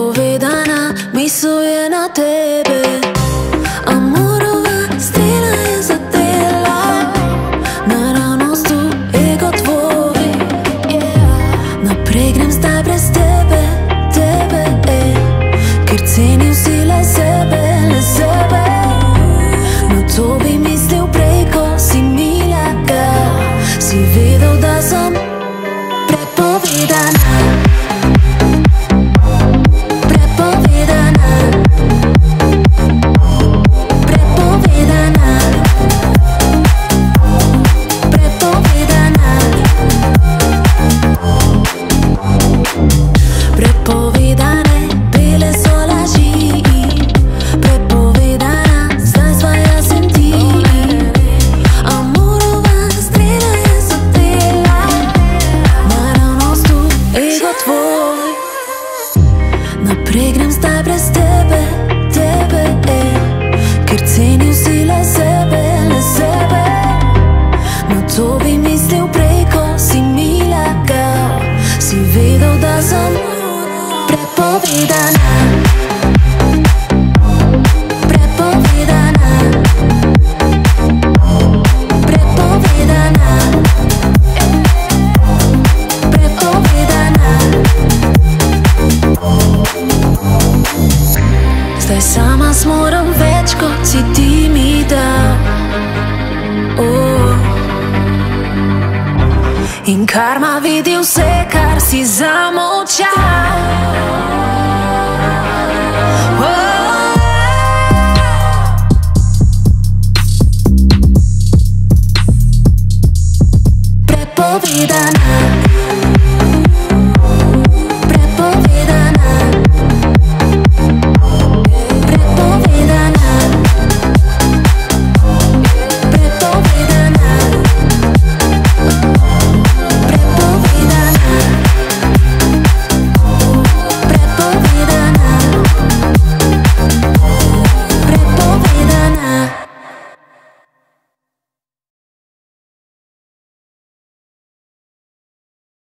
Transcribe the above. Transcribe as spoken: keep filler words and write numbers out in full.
Prepovedana misel je na tebe. Amorova strela je zadela naravnost v ego tvoj. Naprej grem zdaj brez tebe, tebe, ej, ker cenim si le sebe, le sebe. Na to bi mislil prej, ko si mi lagal. Si vedel, da sem prepovedana. In karma vidi vse, kar si zamolčal. Prepovedana.